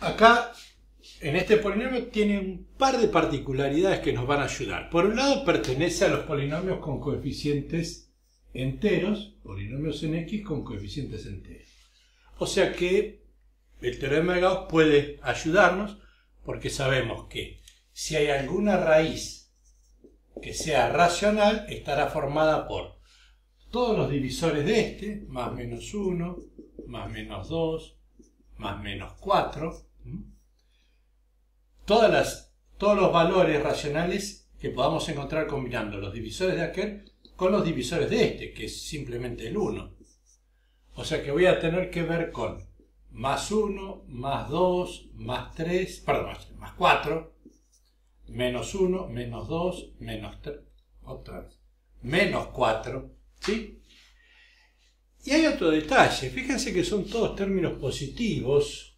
Acá, en este polinomio, tiene un par de particularidades que nos van a ayudar. Por un lado, pertenece a los polinomios con coeficientes enteros, polinomios en X con coeficientes enteros. O sea que el teorema de Gauss puede ayudarnos porque sabemos que si hay alguna raíz que sea racional, estará formada por todos los divisores de este, más menos 1, más menos 2, más menos 4. Todos los valores racionales que podamos encontrar combinando los divisores de aquel con los divisores de este, que es simplemente el 1. O sea que voy a tener que ver con más 1, más 2, más 3, perdón, más 4, menos 1, menos 2, menos 3, otra vez, menos 4, ¿sí? Y hay otro detalle, fíjense que son todos términos positivos,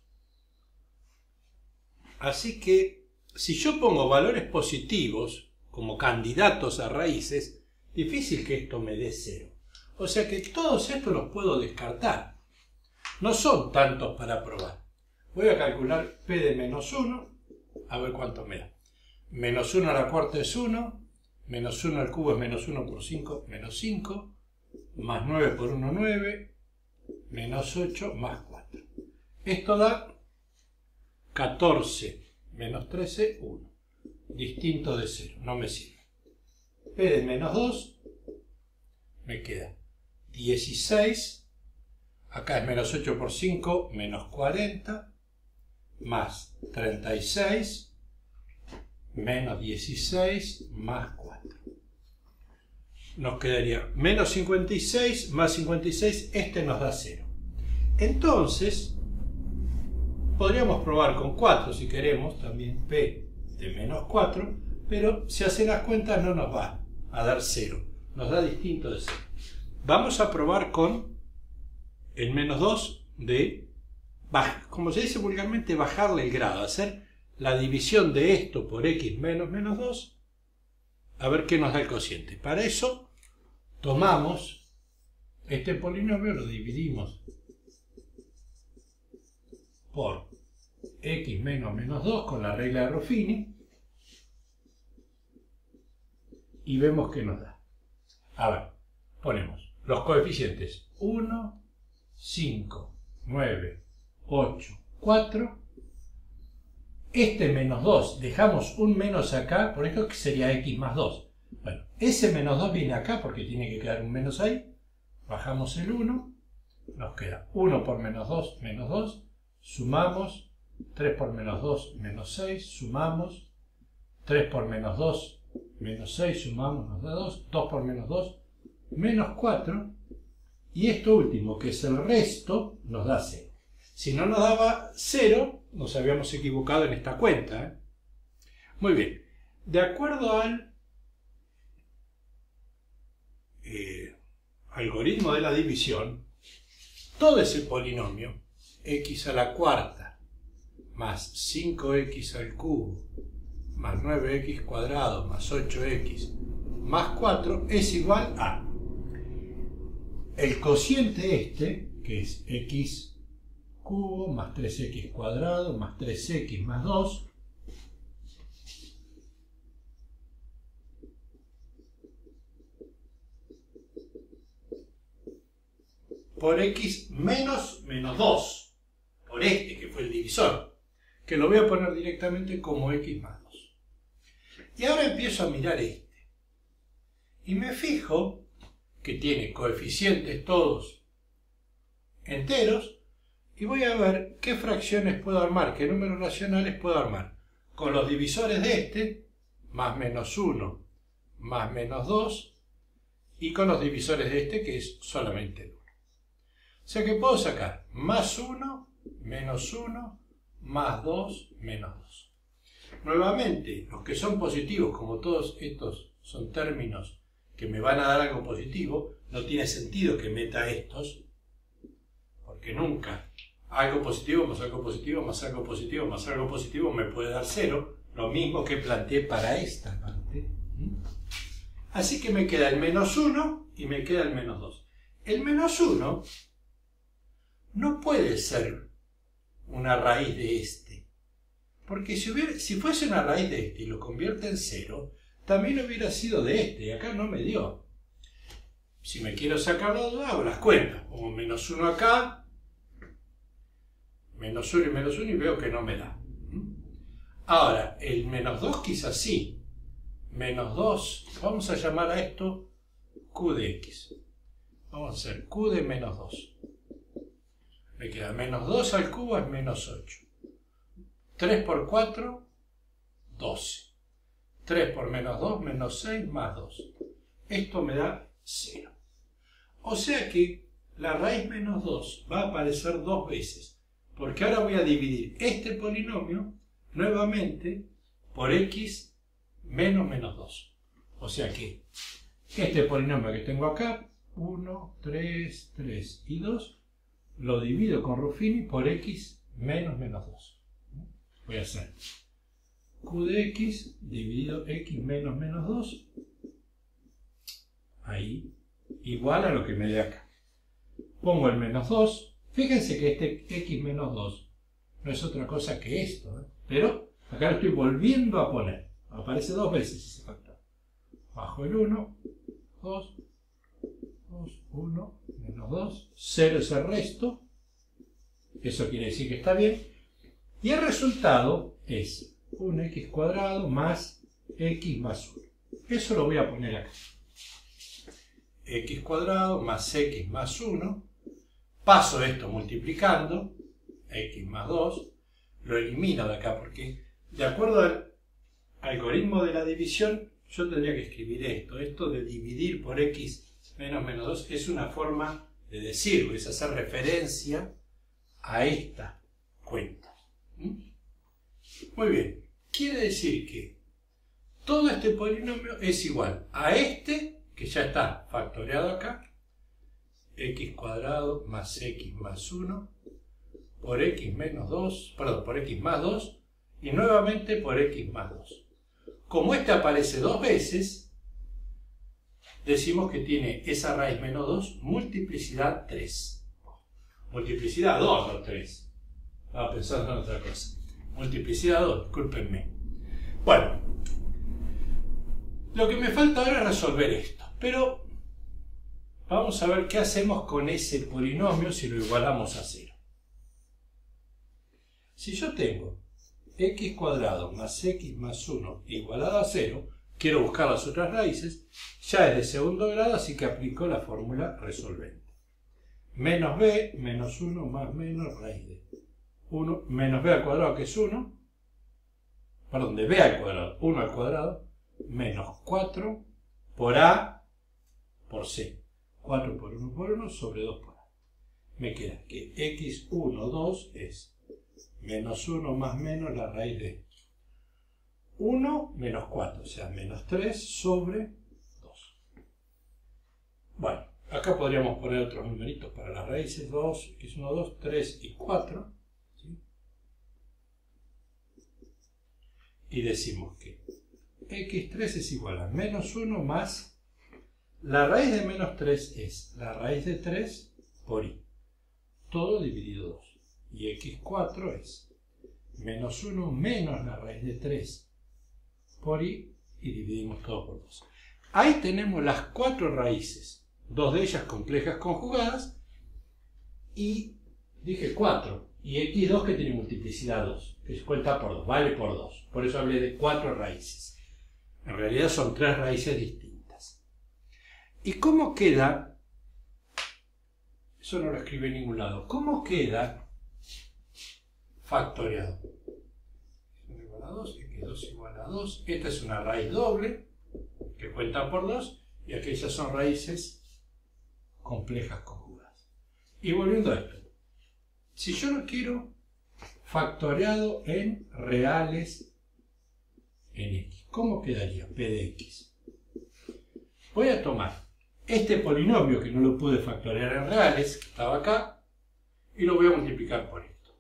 así que si yo pongo valores positivos como candidatos a raíces, difícil que esto me dé 0. O sea que todos estos los puedo descartar. No son tantos para probar. Voy a calcular p de menos 1, a ver cuánto me da. Menos 1 a la cuarta es 1, menos 1 al cubo es menos 1 por 5, menos 5, más 9 por 1, 9, menos 8, más 4. Esto da 14 menos 13, 1. Distinto de 0, no me sirve. P de menos 2 me queda 16, acá es menos 8 por 5, menos 40, más 36, menos 16, más 4. Nos quedaría menos 56, más 56, este nos da 0. Entonces, podríamos probar con 4 si queremos, también P de menos 4, pero si hacen las cuentas no nos va a dar 0, nos da distinto de 0. Vamos a probar con el menos 2 de, como se dice vulgarmente, bajarle el grado, hacer la división de esto por x menos menos 2, a ver qué nos da el cociente. Para eso tomamos este polinomio, lo dividimos por x menos menos 2 con la regla de Ruffini y vemos qué nos da. A ver, ponemos los coeficientes 1, 5, 9, 8, 4. Este menos 2, dejamos un menos acá, por esto que sería x más 2. Bueno, ese menos 2 viene acá porque tiene que quedar un menos ahí. Bajamos el 1, nos queda 1 por menos 2, sumamos, 3 por menos 2, menos 6, sumamos, 3 por menos 2, menos 6, sumamos, nos da 2, 2 por menos 2, menos 4, y esto último, que es el resto, nos da 0. Si no nos daba 0, nos habíamos equivocado en esta cuenta, ¿eh? Muy bien, de acuerdo al algoritmo de la división, todo ese polinomio, x a la cuarta más 5x al cubo más 9x cuadrado más 8x más 4 es igual a el cociente este, que es x cubo más 3x cuadrado más 3x más 2, por x menos menos 2, por este que fue el divisor, que lo voy a poner directamente como x más 2. Y ahora empiezo a mirar este, y me fijo que tiene coeficientes todos enteros, y voy a ver qué fracciones puedo armar, qué números racionales puedo armar, con los divisores de este, más menos 1, más menos 2, y con los divisores de este, que es solamente el 1. O sea que puedo sacar más 1, menos 1, más 2, menos 2. Nuevamente, los que son positivos, como todos estos son términos que me van a dar algo positivo, no tiene sentido que meta estos, porque nunca algo positivo más algo positivo más algo positivo más algo positivo me puede dar 0, lo mismo que planteé para esta parte. Así que me queda el menos 1 y me queda el menos 2. El menos 1 no puede ser una raíz de este. Porque si fuese una raíz de este y lo convierte en 0, también hubiera sido de este, y acá no me dio. Si me quiero sacar la duda, hago las cuentas. Pongo menos 1 acá, menos 1 y menos 1 y veo que no me da. Ahora, el menos 2 quizás sí. Menos 2, vamos a llamar a esto Q de X. Vamos a hacer Q de menos 2. Me queda menos 2 al cubo es menos 8. 3 por 4, 12. 3 por menos 2, menos 6, más 2. Esto me da 0. O sea que la raíz menos 2 va a aparecer 2 veces. Porque ahora voy a dividir este polinomio nuevamente por x menos menos 2. O sea que este polinomio que tengo acá, 1, 3, 3 y 2, lo divido con Ruffini por x menos menos 2. Voy a hacer Q de x dividido x menos menos 2, ahí, igual a lo que me dé acá. Pongo el menos 2, fíjense que este x menos 2 no es otra cosa que esto, ¿eh? Pero acá lo estoy volviendo a poner, aparece 2 veces ese factor. Bajo el 1, 2, 2, 1, menos 2, 0 es el resto, eso quiere decir que está bien, y el resultado es 1x cuadrado más x más 1. Eso lo voy a poner acá. X cuadrado más x más 1. Paso esto multiplicando. X más 2. Lo elimino de acá porque, de acuerdo al algoritmo de la división, yo tendría que escribir esto. Esto de dividir por x menos menos 2 es una forma de decirlo, es hacer referencia a esta cuenta. Muy bien, quiere decir que todo este polinomio es igual a este, que ya está factoreado acá, x cuadrado más x más 1, por x menos 2, perdón, por x más 2, y nuevamente por x más 2. Como este aparece 2 veces, decimos que tiene esa raíz menos 2 multiplicidad 3. Multiplicidad 2, no 3. Estaba pensando en otra cosa. Multiplicidad 2, discúlpenme. Bueno, lo que me falta ahora es resolver esto. Pero vamos a ver qué hacemos con ese polinomio si lo igualamos a 0. Si yo tengo x cuadrado más x más 1 igualado a 0, quiero buscar las otras raíces, ya es de segundo grado, así que aplico la fórmula resolvente. Menos b, menos 1 más menos raíz de 1, menos b al cuadrado, que es 1, perdón, de b al cuadrado, 1 al cuadrado, menos 4 por a por c. 4 por 1 por 1 sobre 2 por a. Me queda que x1, 2 es menos 1 más menos la raíz de 1 menos 4, o sea, menos 3 sobre 2. Bueno, acá podríamos poner otros numeritos para las raíces, 2, x1, 2, 3 y 4. ¿Sí? Y decimos que x3 es igual a menos 1 más la raíz de menos 3 es la raíz de 3 por i, todo dividido 2. Y x4 es menos 1 menos la raíz de 3 por i, y dividimos todo por 2. Ahí tenemos las 4 raíces, 2 de ellas complejas conjugadas, y dije 4, y x2 que tiene multiplicidad 2, que se cuenta por 2, vale por 2. Por eso hablé de 4 raíces. En realidad son 3 raíces distintas. ¿Y cómo queda? Eso no lo escribe en ningún lado. ¿Cómo queda factoriado? x1 igual a 2, x2 igual a 2. Esta es una raíz doble que cuenta por 2 y aquellas son raíces complejas conjugadas. Y volviendo a esto, si yo lo quiero factoriado en reales en x, ¿cómo quedaría p de x? Voy a tomar este polinomio que no lo pude factorear en reales, que estaba acá, y lo voy a multiplicar por esto.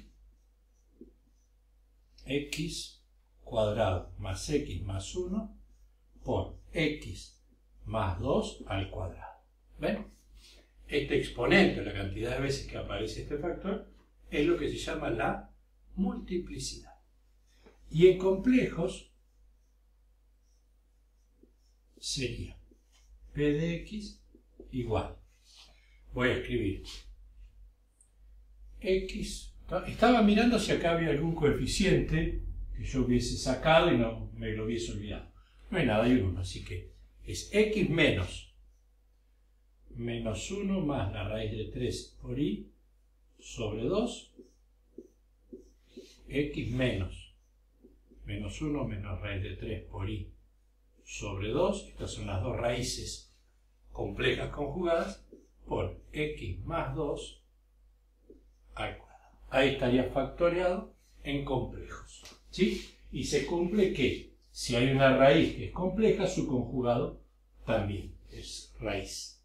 X cuadrado más x más 1 por x más 2 al cuadrado. ¿Ven? Este exponente, la cantidad de veces que aparece este factor, es lo que se llama la multiplicidad. Y en complejos sería p de x igual. Voy a escribir x. Estaba mirando si acá había algún coeficiente que yo hubiese sacado y no me lo hubiese olvidado. No hay nada, hay un 1, así que es x menos 1 más la raíz de 3 por i sobre 2, x menos 1 menos raíz de 3 por i sobre 2, estas son las dos raíces complejas conjugadas, por x más 2 al cuadrado. Ahí estaría factoriado en complejos, ¿sí? Y se cumple que si hay una raíz que es compleja, su conjugado también es raíz.